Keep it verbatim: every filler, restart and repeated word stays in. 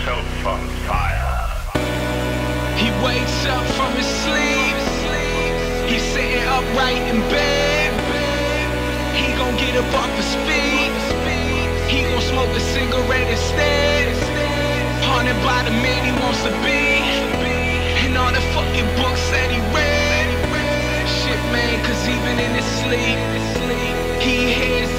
yourself on fire. He wakes up from his sleep. He's sitting upright in bed. He gon' get up off his feet. He gon' smoke a cigarette instead. Haunted by the man he wants to be, and all the fucking books that he read. Shit, man, cause even in his sleep, he hears